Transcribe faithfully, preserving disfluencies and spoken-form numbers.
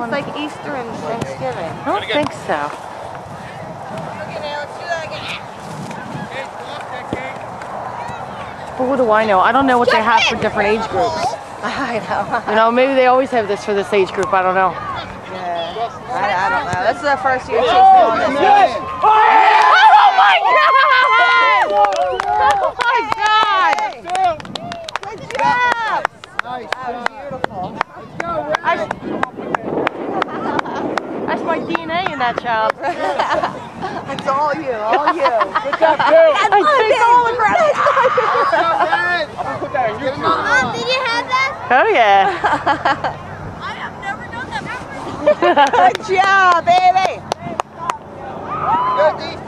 It's like Easter and Thanksgiving. I don't think so. Okay, now let's do that again. But what do I know? I don't know what they have for different age groups. I know. You know, maybe they always have this for this age group. I don't know. Yeah. I, I don't know. This is the first year she's doing this. Oh my God! Oh my God! Good job! Nice. That was beautiful. Let's go, I, that's my D N A in that child. It's all you, all you. Good job, too. I take all the credit. I'll put that on YouTube. Mom, did you have that? Oh yeah. I have never done that before. Good job, baby. Good, D.